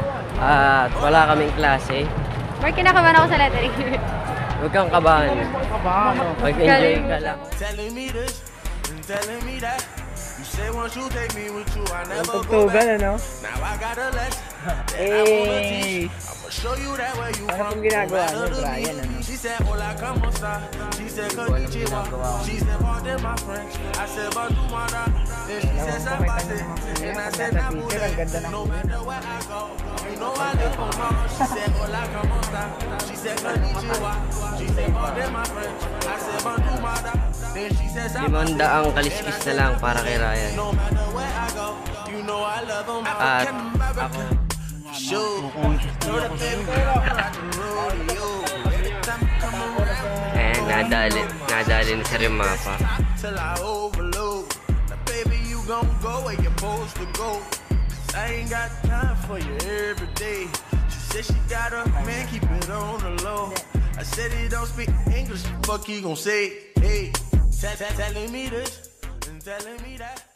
At wala kaming klase. Mark, kinakabahan ako sa lettering. Huwag kang kabahan. Mag-enjoy ka lang. Ang tugtugan, ano? Eh! Ano pong ginagawa niyo, Brian, ano? Ang ganda ng Limanda ang kaliskis na lang para kay Ryan. At ako. Nadali na sa Rimapa. I ain't got time for you every day. She said she got a man, keep it on the low. I said he don't speak English, fuck he gon' say, hey, telling me this and telling me that.